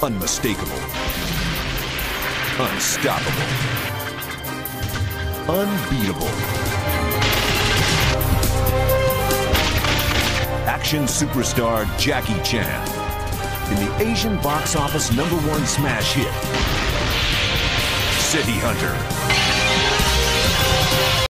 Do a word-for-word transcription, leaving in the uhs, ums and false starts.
Unmistakable. Unstoppable. Unbeatable. Action superstar Jackie Chan in the Asian box office number one smash hit, City Hunter.